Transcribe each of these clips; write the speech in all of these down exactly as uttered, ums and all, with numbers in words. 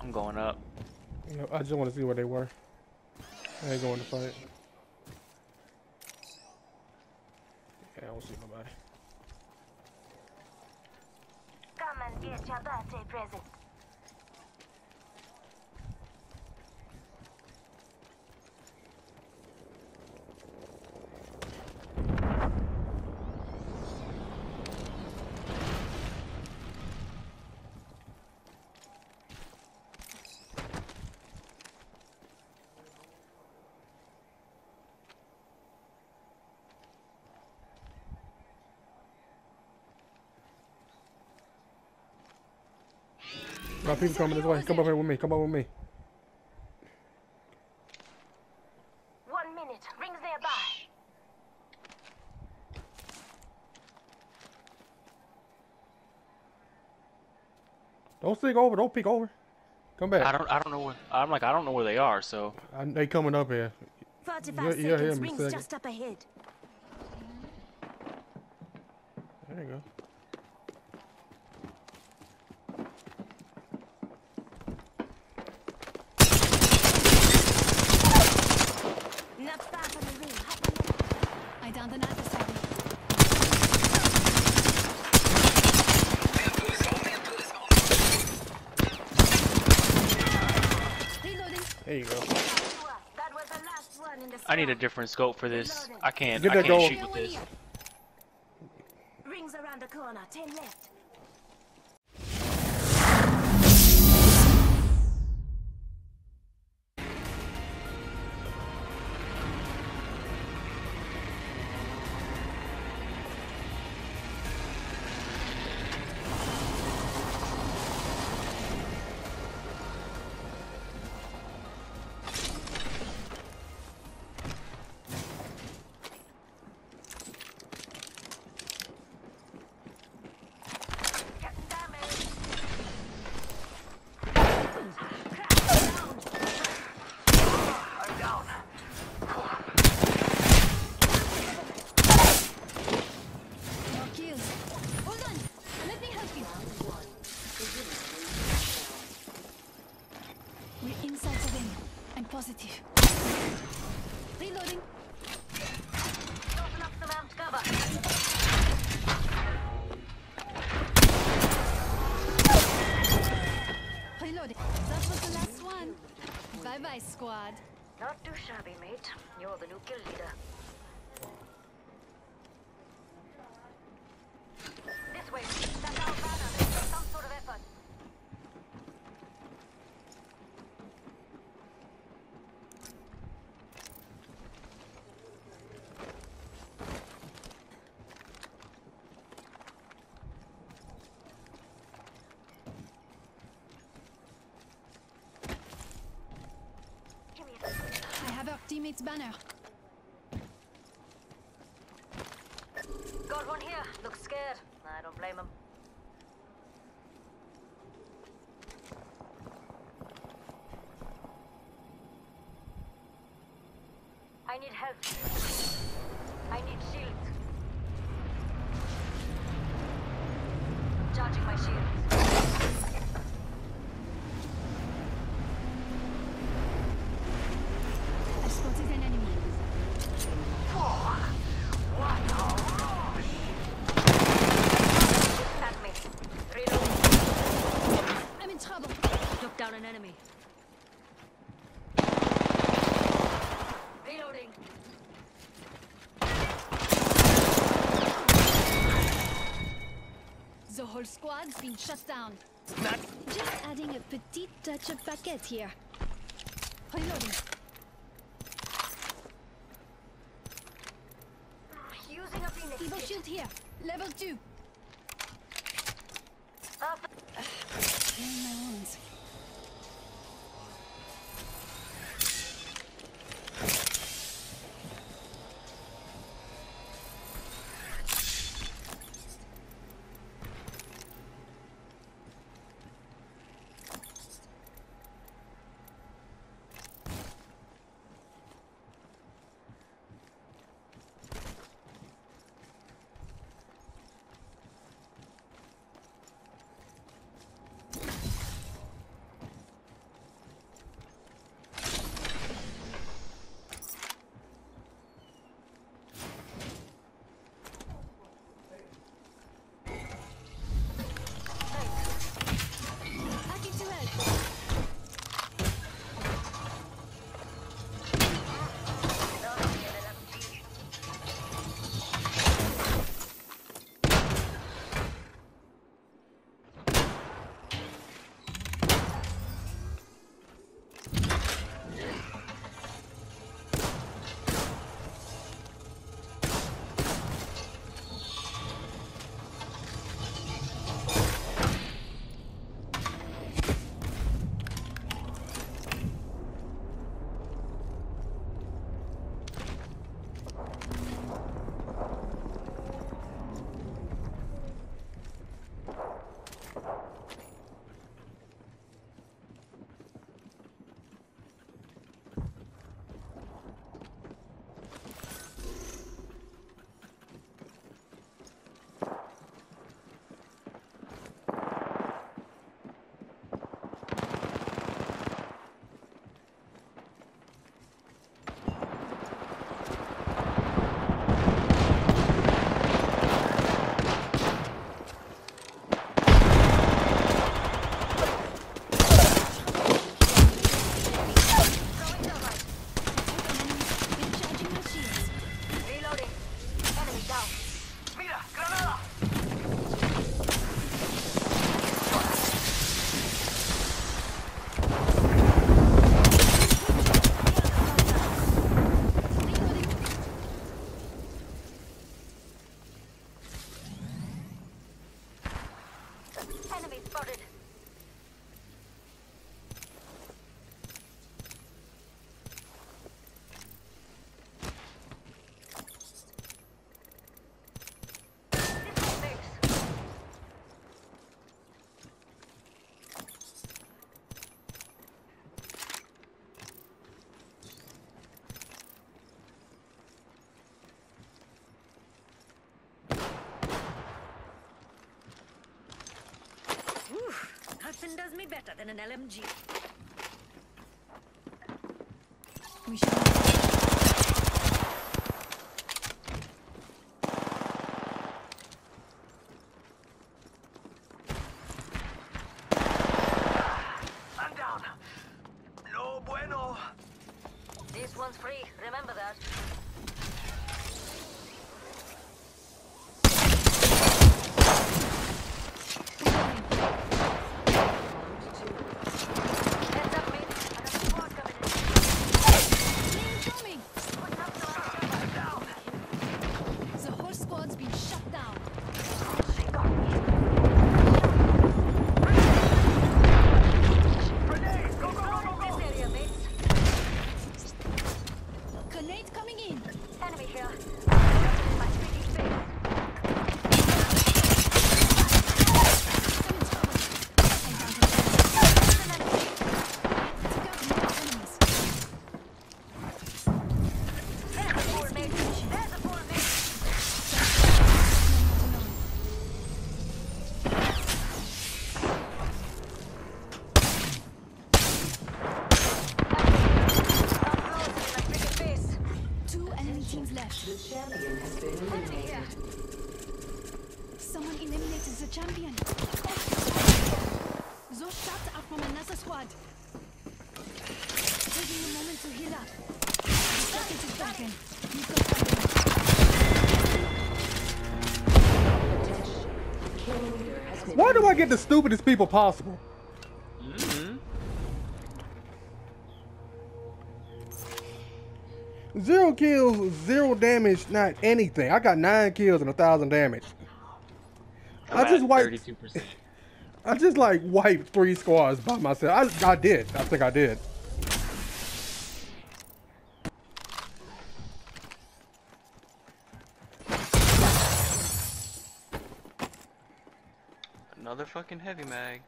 I'm going up. You know, I just want to see where they were. I ain't going to fight. Yeah, I don't see nobody. Come and get your birthday present. My people coming this way. Come up here with me. Come up with me. One minute. Rings nearby. Don't stick over. Don't peek over. Come back. I don't. I don't know where. I'm like. I don't know where they are. So. I, they coming up here. Forty-five You'll, you'll hear seconds. me Rings second. just up ahead. There you go. Not far from the ring. Hop on it. I downed an adversary. Reloading. There you go. That was the last one in the I need a squad. different scope for this. I can't. Get I that can't goal. shoot with this. Rings around the corner. Ten left. Positive. Reloading. Open up some amped cover. Reloading. That was the last one. Bye bye, squad. Not too shabby, mate. You're the new kill leader. This way. That's our banner. There's some sort of effort. I have our teammate's banner. Got one here. Looks scared. I don't blame him. I need help. I need shields. Charging my shields. I spotted an enemy. At me. Reload. I'm in trouble. Took down an enemy. Reloading. The whole squad's been shut down. Just adding a petite touch of paquette here. Reloading. Using a phoenix. Evo shield here. Level two. Up. Healing my wounds. Enemy spotted. Nothing does me better than an L M G. We should. I'm down. No bueno. This one's free. Remember that. Heads up, mate. I got squad coming in. Incoming! The whole squad's been shut down. This area, mates. Grenade coming in. Enemy here. My speedy space. Someone's coming. I down to Take out more enemies. There's a four, mate. There's a four, mate. Two enemy teams left. The champion has been Enemy eliminated. here. Someone eliminated the champion. Those shots are from another squad. Taking a moment to heal up. The circuit is broken. You've got company. Kill leader has been Why do I get the stupidest people possible? Mm-hmm. Zero kills, zero damage, not anything. I got nine kills and a thousand damage. I just wiped. thirty-two percent. I just like wiped three squads by myself. I, I did. I think I did. Another fucking heavy mag.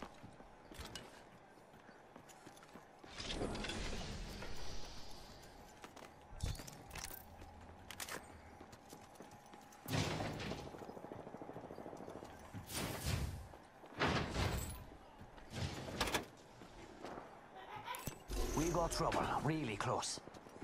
We got trouble. Really close.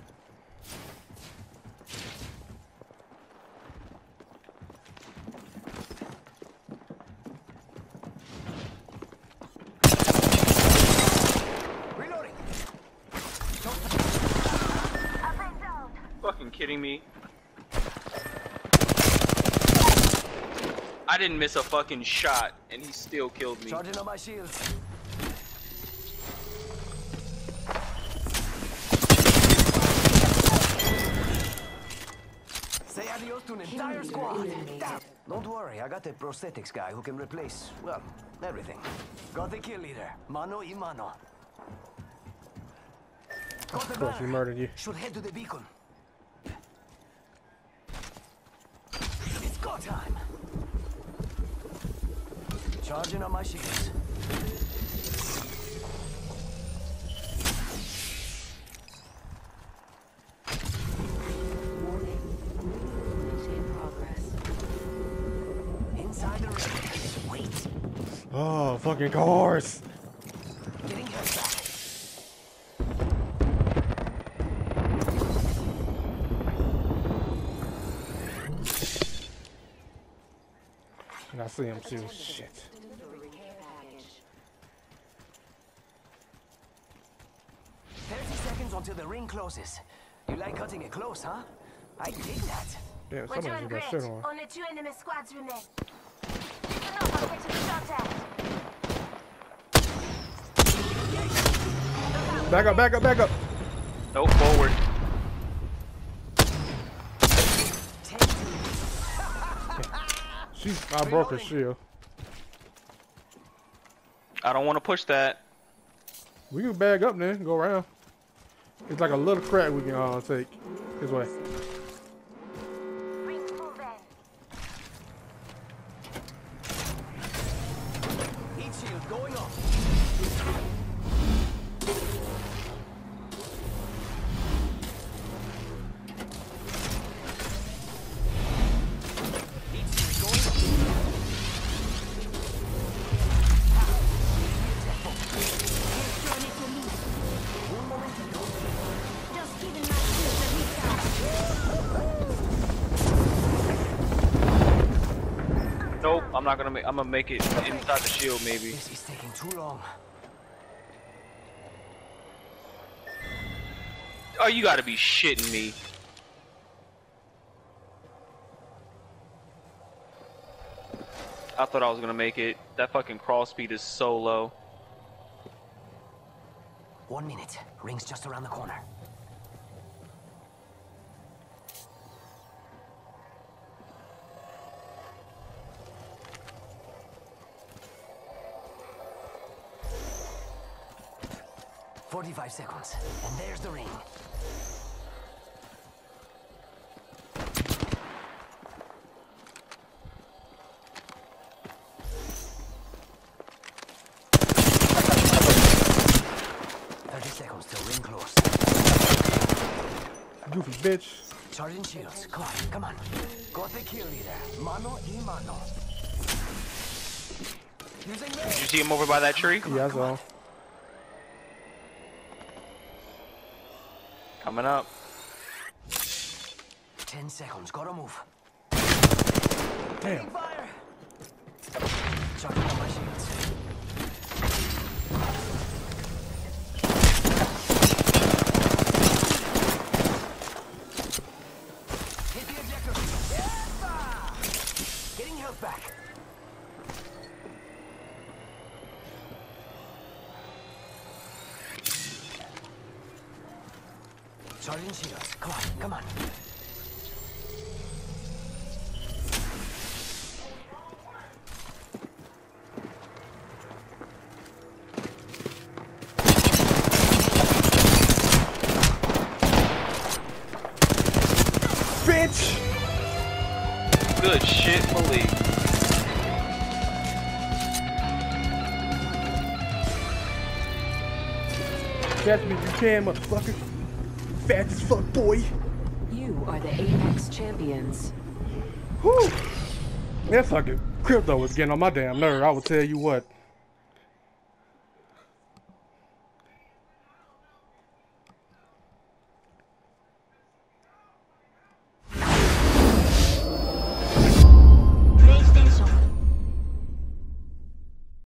Reloading. Fucking kidding me? I didn't miss a fucking shot, and he still killed me. Charging on my shields. Say adios to an entire squad. Damn. Don't worry, I got a prosthetics guy who can replace, well, everything. Got the kill leader, mano y mano. Got the Of course, he banner. murdered you. Should head to the beacon. It's go time. Charging on my shields. in progress. Inside the ring. Wait. Oh, fucking cars. Getting head back. And I see him too. Shit. thirty seconds until the ring closes. You like cutting it close, huh? I dig that. Damn, We're somebody doing did great. that shit on. Only two enemy squads remain. Enough, I'm getting shot at. Back up, back up, back up. Nope, forward. She, I broke her shield. I don't want to push that. We can bag up then, go around. It's like a little crack we can uh, take this way. Rings moving. Heat shield going off. Heat shield going off. Just giving my skills a recharge. Nope, I'm not gonna make. I'm gonna make it inside the shield, maybe. This is taking too long. Oh, you gotta be shitting me. I thought I was gonna make it. That fucking crawl speed is so low. One minute. Ring's just around the corner. Forty-five seconds, and there's the ring. Thirty seconds till ring close. Goofy bitch. Charging shields. Come on, come on. Got the kill leader. Mano y mano. Using Did range. you see him over by that tree? Yeah, I saw. Coming up. Ten seconds. Gotta move. Damn. Fire. Charging on my shields. Hit the ejector. Yepa! Getting health back. Charging shields. Come on, come on. Bitch! Good shit, Malik. Catch me if you can, motherfucker. Fat as fuck, boy. You are the Apex champions. Whew. That fucking crypto was getting on my damn nerve. I will tell you what.